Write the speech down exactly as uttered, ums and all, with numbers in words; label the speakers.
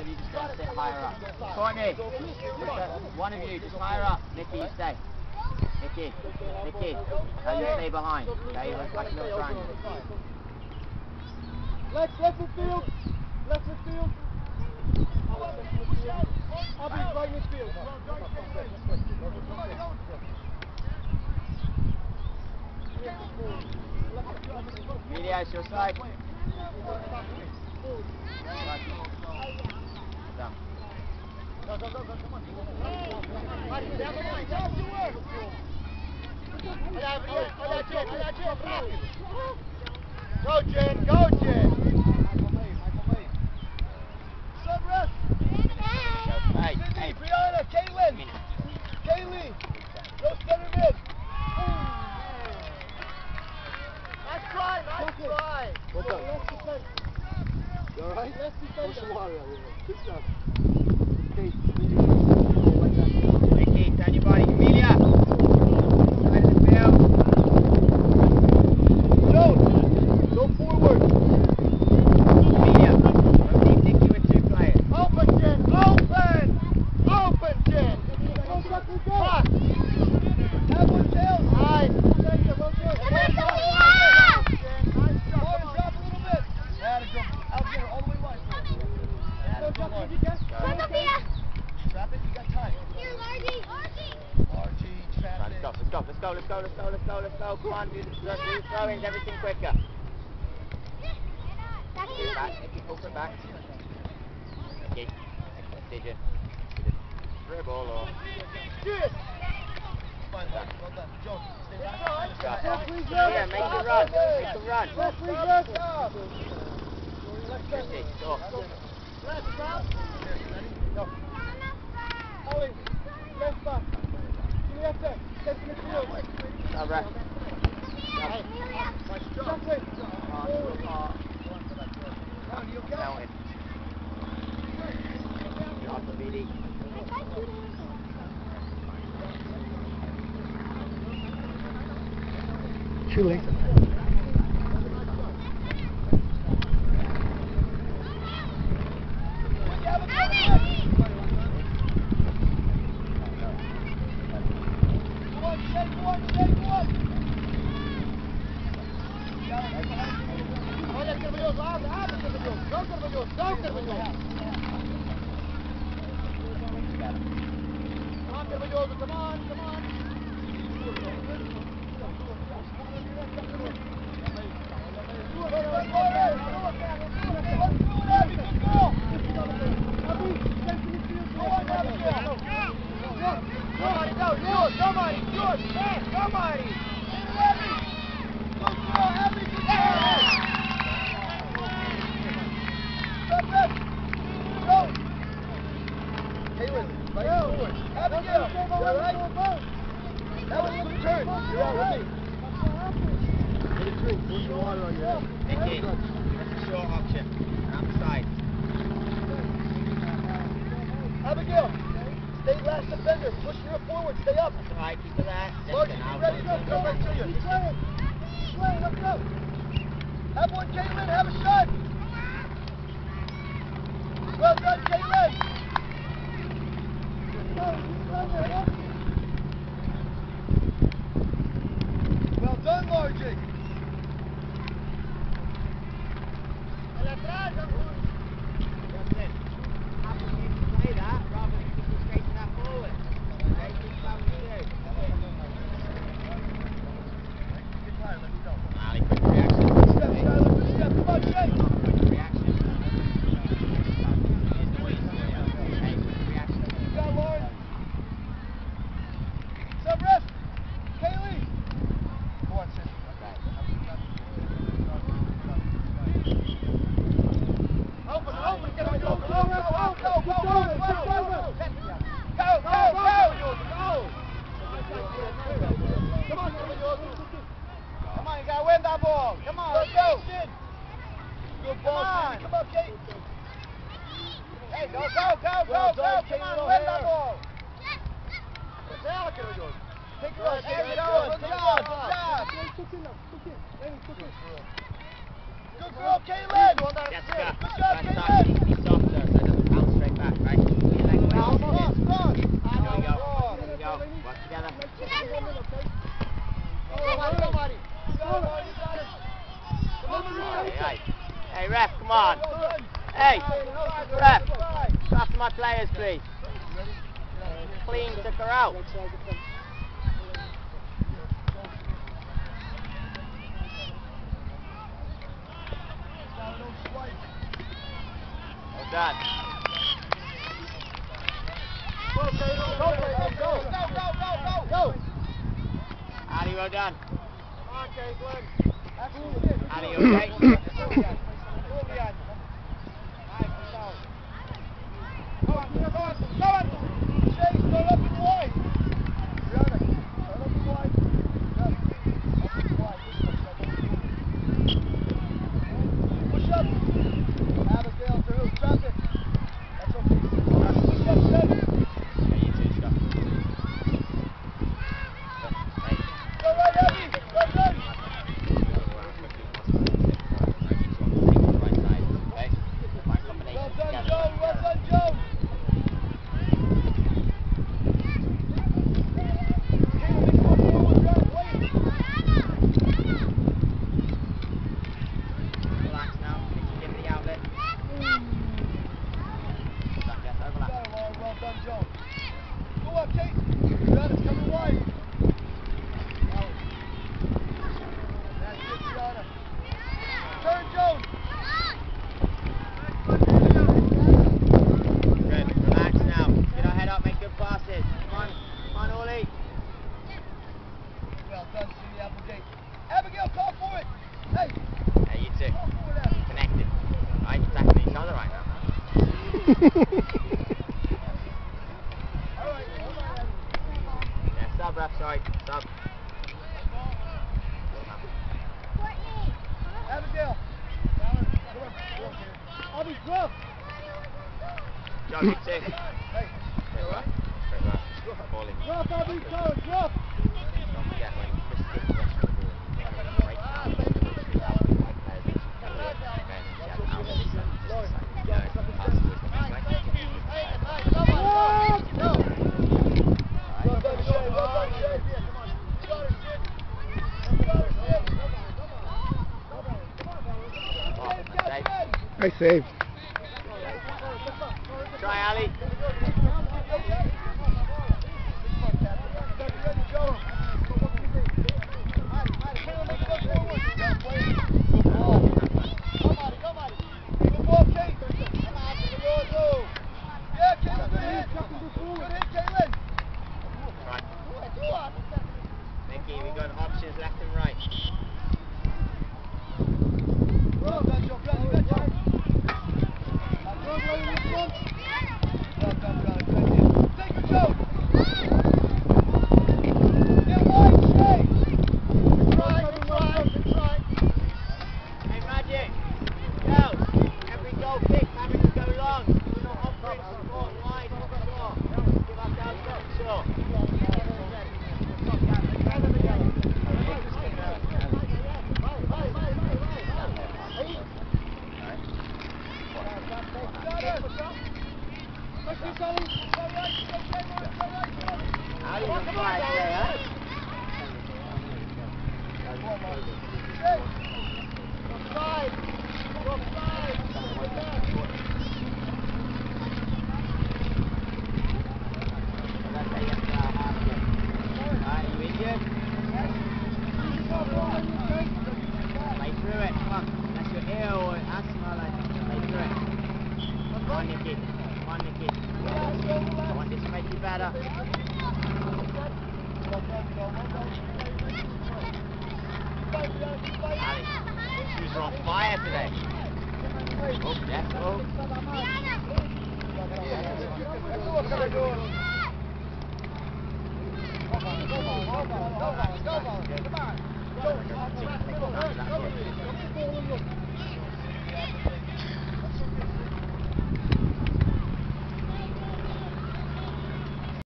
Speaker 1: you just go and sit higher up. Courtney, one of you just higher up. Nikki, you stay. Nikki, Nikki, now you stay behind. Okay, let's like a little triangle.
Speaker 2: Lex, left midfield. Left midfield. Abby's right midfield.
Speaker 1: Media, it's your side. Down.
Speaker 2: Go, go, go, go, come on. Marty, stay on the line. Get up to work. Olha, olha, olha, Jen, olha, Jen, rápido. Go, Jen, go, Jen. Sunrise.
Speaker 1: Hey, hey.
Speaker 2: Brianna, Caitlin. Kaylee. Go center mid. Nice try, nice try. What's up? You alright? Push the water out. Good job. Okay.
Speaker 1: Nikki, turn your body. Amelia. Side of the field.
Speaker 2: Joe, go forward.
Speaker 1: Amelia, don't leave Nikki with two players.
Speaker 2: Open, Jen. Open. Open, Jen. Cross. Have one tail. Nice. Center, rotate. Nice job. Nice job. Come on, drop a little bit. That is good. Out there, all the way wide. That is good, Lord. Trap it, you got time.
Speaker 3: Here, Largy. Largy.
Speaker 2: Archie, trap
Speaker 1: Right,
Speaker 2: it.
Speaker 1: let's go, let's go, let's go, let's go, let's go, let's go, let's go. Come on, do the, do the throw-ins, everything quicker.
Speaker 3: Back
Speaker 1: Pull
Speaker 3: here.
Speaker 1: it back, Nikki, pull it back. Nikki, excellent decision. Did it dribble or...
Speaker 2: Good. Fine, well done. Joe, stay back.
Speaker 1: Let's go.
Speaker 2: Referee,
Speaker 1: Yeah, make the run, make the run.
Speaker 2: Referee, good job.
Speaker 1: Christy, go.
Speaker 2: Left, stop. Ready? Go. Owen, left back. Julieta, get to the field.
Speaker 1: Go, ref.
Speaker 2: Hey, nice job. Forward. Down, you okay?
Speaker 1: Mountain. Off the B D.
Speaker 2: Too late. Olha, Carvalhoso, abre, abre, Carvalhoso. Não, Carvalhoso, não, Carvalhoso. Come on, Carvalhoso, come on, come on. Somebody go, yours, somebody, yours, man, somebody. Good girl, Abby, good girl. Stop it. Go. Caitlin, right forward. Abigail, you all right? That was a good turn. You're out with me. Get a drink. Push the water on your head.
Speaker 1: Nikki, that's a short option. Around the side.
Speaker 2: Abigail, stay last defender. Push her forward. Stay up.
Speaker 1: That's right, keep it there.
Speaker 2: Margie,
Speaker 1: Listen,
Speaker 2: be
Speaker 1: I'll
Speaker 2: ready. Go,
Speaker 1: go.
Speaker 2: go right to you. Sway, let's go. Have one, Caitlin. Have a shot. Well done, Caitlin. Well done, Margie.
Speaker 1: Play that rather than just straighten that forward. Okay, keep that with you. Ali, quick reaction.
Speaker 2: Good step, Skylar. Good step. Come on, Jay.
Speaker 1: Quick reaction. Hey, quick reaction.
Speaker 2: You got Lauren. Sub ref. Kaylee. Go on, sis. Open, open, get on, go, go, go, go, go, go, go, go, go, go, go, go. Come on, come on, you gotta win that ball. Come on, let's go. Good ball, come on, come on, Kate. Hey, go, go, go, go, go, come on, win that ball. Take it off, there you go, good job, good job. Good girl, Caitlin.
Speaker 1: Jessica,
Speaker 2: Good job,
Speaker 1: first time
Speaker 2: Caitlin.
Speaker 1: needs to be softer so it doesn't bounce straight Ref, after my players, please. Clean, took her out. Well done.
Speaker 2: Go, go, go, go, go, go, go.
Speaker 1: Ali, well done.
Speaker 2: Okay, Glenn.
Speaker 1: Ali, okay?
Speaker 2: Go on, go on, go on! Chase, go up and wide! Rihanna, go up and wide. Up and wide. Push up! Abigail through, drop it. That's okay. Push up, set.
Speaker 1: Yeah, you too, Scott. Hey.
Speaker 2: Go right, Abby! Go right!
Speaker 1: Right side, okay? Find combination
Speaker 2: Well done,
Speaker 1: together.
Speaker 2: Joe! Well done, Joe!
Speaker 1: Relax now. Give me the outlet. Don't get overlap.
Speaker 2: Well done, Joe. Go up, Kate. Rihanna's coming wide. That's it, Rihanna. Turn, Jones.
Speaker 1: Good. Relax now. Get our head up. Make good passes. Come on. Come on, Ollie.
Speaker 2: Well done, Cindy Applegate. Abigail, call for it. Hey,
Speaker 1: Hey, you too.
Speaker 2: call for it, Abby.
Speaker 1: Connected. Right, you're tackling each other right now.
Speaker 2: All right, hold on, Abby.
Speaker 1: Yeah, sub, ref, sorry. Sub.
Speaker 2: Abigail. Come on, come on, here. Abby, drop.
Speaker 1: Joe, you too.
Speaker 2: Hey,
Speaker 1: Straight right. Straight right. Falling.
Speaker 2: drop, Abby, go, drop.
Speaker 1: Don't forget when Chris gets the rest of the ball, you get the right now. Like players, okay, and then she has out this side, this side. You know, pass towards the next way.
Speaker 2: Come on, go. Well done, Shay, well done, Shay. Come on. You got it, Sid. You got it, Sid.
Speaker 1: Oh, safe.
Speaker 3: Nice save.
Speaker 1: Try Ali. Right. Mickey, we've got options left and right.
Speaker 2: Well done, Joe. Well done, Joe. Take it, Joe. Get wide, Shay. Good try, good try, good try.
Speaker 1: Hey, Magic. Girls, every goal kick having to go long. We're not offering support wide or short. Give ourselves up short. How do you fly today, huh? Alright, you injured? Play through it, come on. Unless you're ill or asthma, like, play through it. Come on, Nicky. Come on, Nicky. I want this to make you better. Ali, shoes are on fire today. Oh, yes, oh.
Speaker 2: Come on, come on, come on, come on, come on. Come on.